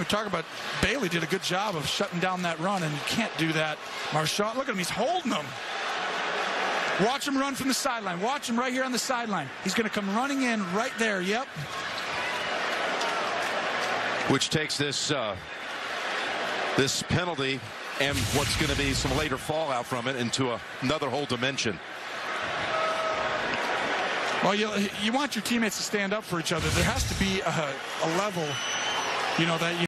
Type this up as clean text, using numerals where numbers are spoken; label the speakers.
Speaker 1: even talk about Bailey did a good job of shutting down that run, and you can't do that. Marshawn, look at him. He's holding them. Watch him run from the sideline. Watch him right here on the sideline. He's going to come running in right there. Yep.
Speaker 2: Which takes this this penalty and what's going to be some later fallout from it into another whole dimension.
Speaker 1: Well, you want your teammates to stand up for each other. There has to be a level, that you